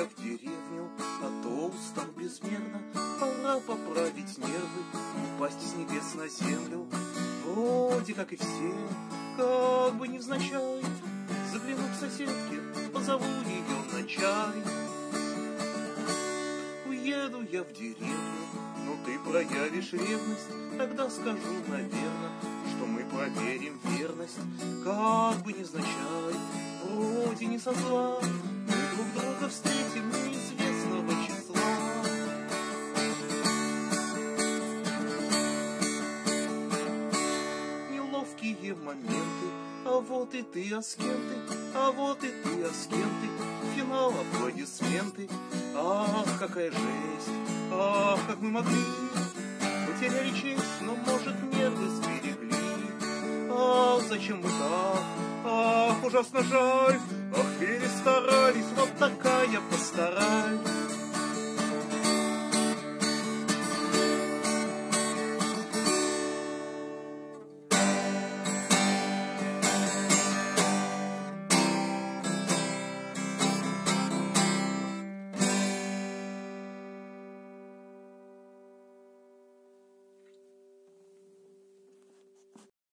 я в деревню, а то устал безмерно. Пора поправить нервы, упасть с небес на землю. Вроде как и все, как бы невзначай, загляну к соседке, позову ее на чай. Уеду я в деревню, но ты проявишь ревность, тогда скажу, наверно, что мы проверим верность. Как бы невзначай, вроде не со зла, мы друг друга встретим неизвестного числа. Неловкие моменты, а вот и ты, а с кем ты, а вот и ты, а с кем ты. Финал, аплодисменты. Ах, какая жесть, ах, как мы могли. Потеряли честь, но, может, нервы сберегли. Ах, зачем мы так, ах, ужасно жаль. Ах, перестарались, вот такая